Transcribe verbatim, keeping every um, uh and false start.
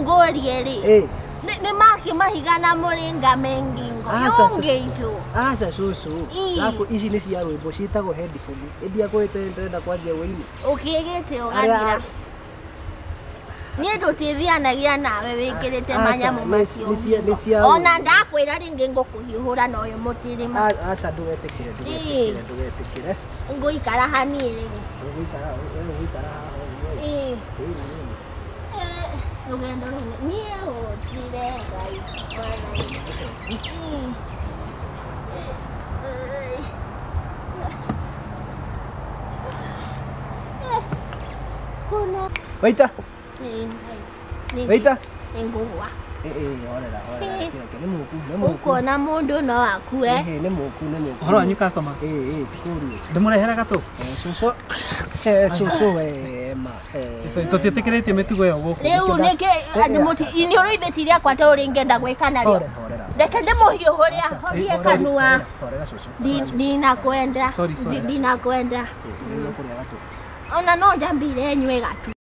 ngorie ri eh ni maki mahigana muringa mengingo yonge itu asa susu lako ici ni cia rwimbo citagwo headphone endia kwete ndenda kwanjia wini ukigete ugathira ni tutithianagia nawe wikirite manyamu macio ona ndakwira ringi ngukuhiuhura na uyu mutirima asa ndugetikire ndugetikire ndugetikire nguikara haniri nguikara nguikara eh rugendo runi nie utire ngai kuna waita waita engugwa eh eh orera orera kile ni muku ni muku uko na mundu no akue eh ni muku ni muku horo anyu customer eh eh kuri ndimurehera gato eh susu eh susu eh ma eh so tutitikiretie mitugo yo guku riu niki andu muti ini urithiria kwa ta uri ngenda gwikana rio ndeke ndimuhiu huria horie kanua dina kwenda dina kwenda ona no njambire nywe gatu